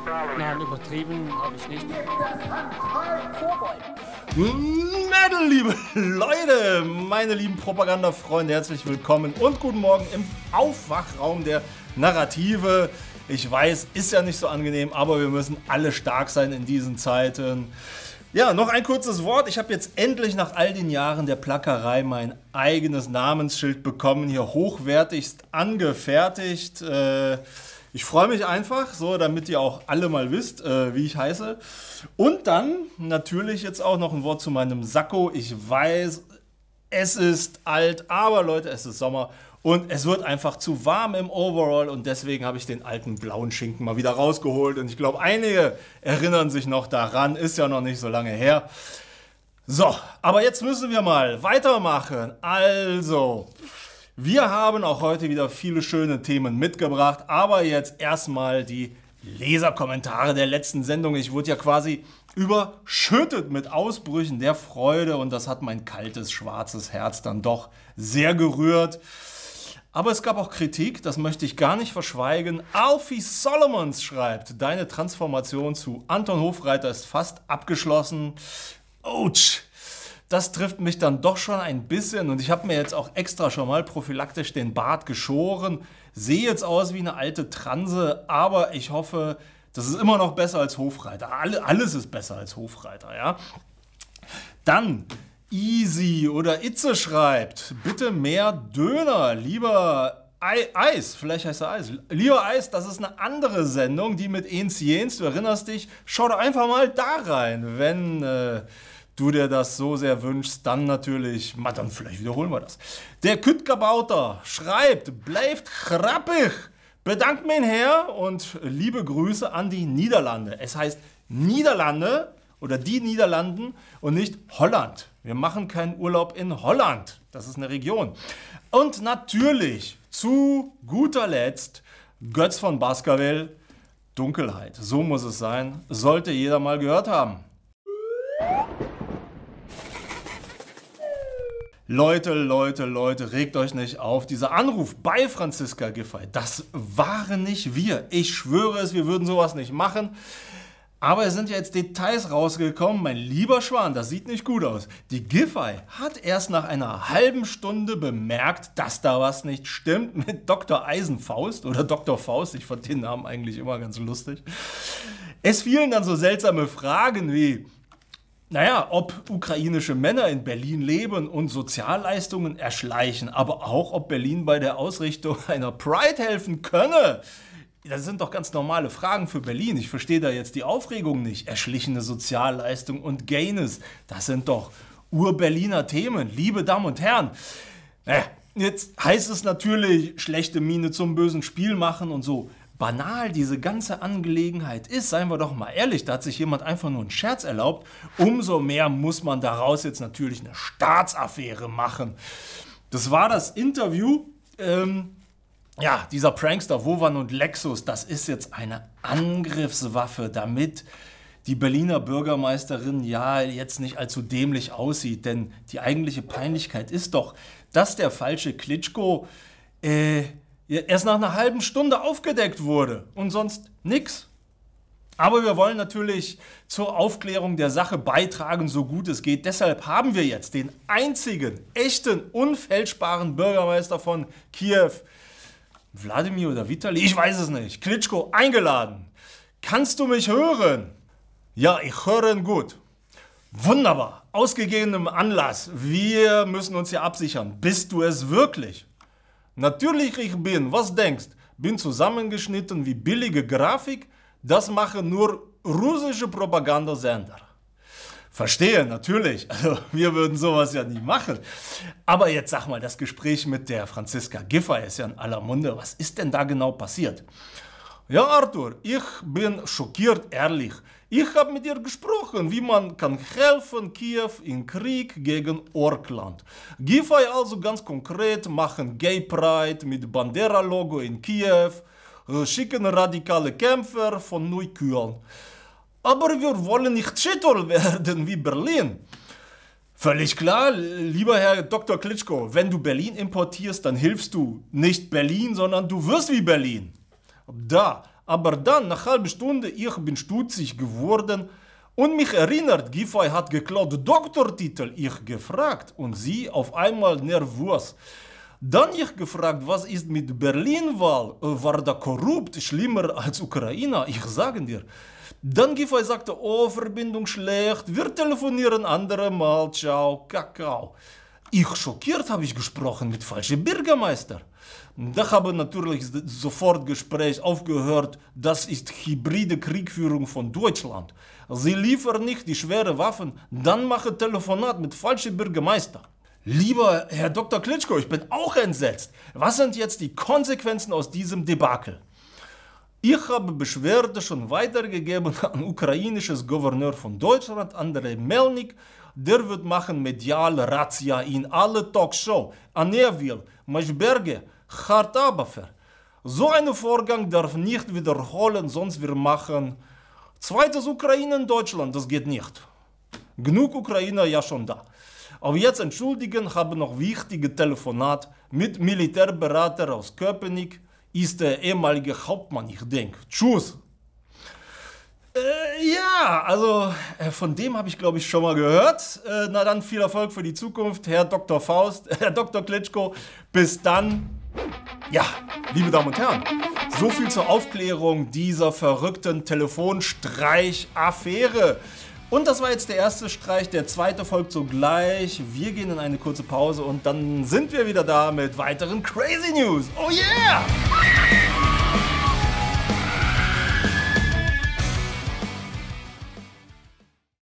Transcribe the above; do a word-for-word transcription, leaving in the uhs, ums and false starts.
Nein, übertrieben habe ich nicht. Metal, liebe Leute, meine lieben Propagandafreunde, herzlich willkommen und guten Morgen im Aufwachraum der Narrative. Ich weiß, ist ja nicht so angenehm, aber wir müssen alle stark sein in diesen Zeiten. Ja, noch ein kurzes Wort. Ich habe jetzt endlich nach all den Jahren der Plackerei mein eigenes Namensschild bekommen, hier hochwertigst angefertigt. Äh, ich freue mich einfach, so damit ihr auch alle mal wisst, äh, wie ich heiße. Und dann natürlich jetzt auch noch ein Wort zu meinem Sakko. Ich weiß, es ist alt, aber Leute, es ist Sommer. Und es wird einfach zu warm im Overall und deswegen habe ich den alten blauen Schinken mal wieder rausgeholt. Und ich glaube, einige erinnern sich noch daran, ist ja noch nicht so lange her. So, aber jetzt müssen wir mal weitermachen. Also, wir haben auch heute wieder viele schöne Themen mitgebracht, aber jetzt erstmal die Leserkommentare der letzten Sendung. Ich wurde ja quasi überschüttet mit Ausbrüchen der Freude und das hat mein kaltes, schwarzes Herz dann doch sehr gerührt. Aber es gab auch Kritik, das möchte ich gar nicht verschweigen. Alfie Solomons schreibt, deine Transformation zu Anton Hofreiter ist fast abgeschlossen. Autsch, das trifft mich dann doch schon ein bisschen und ich habe mir jetzt auch extra schon mal prophylaktisch den Bart geschoren. Sehe jetzt aus wie eine alte Transe, aber ich hoffe, das ist immer noch besser als Hofreiter. Alles ist besser als Hofreiter, ja. Dann Easy oder Itze schreibt, bitte mehr Döner, lieber Ei, Eis, vielleicht heißt er Eis. Lieber Eis, das ist eine andere Sendung, die mit Ens Jens, du erinnerst dich, schau doch einfach mal da rein. Wenn äh, du dir das so sehr wünschst, dann natürlich, na, dann vielleicht wiederholen wir das. Der Küttgabauter schreibt, bleibt krappig, bedankt mich her und liebe Grüße an die Niederlande. Es heißt Niederlande oder die Niederlanden und nicht Holland. Wir machen keinen Urlaub in Holland. Das ist eine Region. Und natürlich, zu guter Letzt, Götz von Baskerville, Dunkelheit. So muss es sein. Sollte jeder mal gehört haben. Leute, Leute, Leute, regt euch nicht auf. Dieser Anruf bei Franziska Giffey, das waren nicht wir. Ich schwöre es, wir würden sowas nicht machen. Aber es sind ja jetzt Details rausgekommen, mein lieber Schwan, das sieht nicht gut aus. Die Giffey hat erst nach einer halben Stunde bemerkt, dass da was nicht stimmt mit Doktor Eisenfaust oder Doktor Faust, ich fand den Namen eigentlich immer ganz lustig. Es fielen dann so seltsame Fragen wie, naja, ob ukrainische Männer in Berlin leben und Sozialleistungen erschleichen, aber auch, ob Berlin bei der Ausrichtung einer Pride helfen könne. Das sind doch ganz normale Fragen für Berlin. Ich verstehe da jetzt die Aufregung nicht. Erschlichene Sozialleistung und Gayness, das sind doch Ur-Berliner Themen, liebe Damen und Herren. Naja, jetzt heißt es natürlich, schlechte Miene zum bösen Spiel machen und so. Banal diese ganze Angelegenheit ist, seien wir doch mal ehrlich, da hat sich jemand einfach nur einen Scherz erlaubt. Umso mehr muss man daraus jetzt natürlich eine Staatsaffäre machen. Das war das Interview. Ähm, Ja, dieser Prankster Wovan und Lexus, das ist jetzt eine Angriffswaffe, damit die Berliner Bürgermeisterin ja jetzt nicht allzu dämlich aussieht. Denn die eigentliche Peinlichkeit ist doch, dass der falsche Klitschko äh, erst nach einer halben Stunde aufgedeckt wurde und sonst nix. Aber wir wollen natürlich zur Aufklärung der Sache beitragen, so gut es geht. Deshalb haben wir jetzt den einzigen, echten, unfälschbaren Bürgermeister von Kiew, Wladimir oder Vitali, ich weiß es nicht, Klitschko, eingeladen. Kannst du mich hören? Ja, ich höre ihn gut. Wunderbar, aus gegebenem Anlass. Wir müssen uns hier absichern. Bist du es wirklich? Natürlich ich bin, was denkst? Bin zusammengeschnitten wie billige Grafik? Das machen nur russische Propagandasender. Verstehe, natürlich. Also, wir würden sowas ja nie machen. Aber jetzt sag mal, das Gespräch mit der Franziska Giffey ist ja in aller Munde. Was ist denn da genau passiert? Ja, Arthur, ich bin schockiert, ehrlich. Ich habe mit ihr gesprochen, wie man kann helfen Kiew im Krieg gegen Orkland. Giffey also ganz konkret machen Gay Pride mit Bandera-Logo in Kiew, schicken radikale Kämpfer von Neukühn. Aber wir wollen nicht Schüttel werden wie Berlin. Völlig klar, lieber Herr Doktor Klitschko, wenn du Berlin importierst, dann hilfst du nicht Berlin, sondern du wirst wie Berlin. Da, Aber dann, nach einer halben Stunde, ich bin stutzig geworden und mich erinnert, Giffey hat geklaut Doktortitel. Ich gefragt und sie auf einmal nervös. Dann ich gefragt, was ist mit Berlin-Wahl? War da korrupt, schlimmer als Ukraine? Ich sage dir. Dann Giffey sagte, oh, Verbindung schlecht, wir telefonieren andere Mal, ciao, Kakao. Ich schockiert habe ich gesprochen mit falschem Bürgermeister. Da habe natürlich sofort Gespräch aufgehört, das ist hybride Kriegführung von Deutschland. Sie liefern nicht die schweren Waffen, dann mache Telefonat mit falschem Bürgermeister. Lieber Herr Doktor Klitschko, ich bin auch entsetzt. Was sind jetzt die Konsequenzen aus diesem Debakel? Ich habe Beschwerde schon weitergegeben an ukrainisches Gouverneur von Deutschland, Andrei Melnik. Der wird machen mediale Razzia in alle Talkshow. An er will, Maschberge, hart aber fair. So ein Vorgang darf nicht wiederholen, sonst wir machen zweites Ukraine in Deutschland, das geht nicht. Genug Ukrainer ja schon da. Aber jetzt entschuldigen, habe noch wichtige Telefonat mit Militärberater aus Köpenick, ist der ehemalige Hauptmann, ich denke. Tschüss. Äh, ja, also äh, von dem habe ich glaube ich schon mal gehört. Äh, na dann viel Erfolg für die Zukunft, Herr Doktor Faust, Herr Doktor Klitschko. Bis dann. Ja, liebe Damen und Herren, so viel zur Aufklärung dieser verrückten Telefonstreich-Affäre. Und das war jetzt der erste Streich, der zweite folgt sogleich. Wir gehen in eine kurze Pause und dann sind wir wieder da mit weiteren Crazy News. Oh yeah!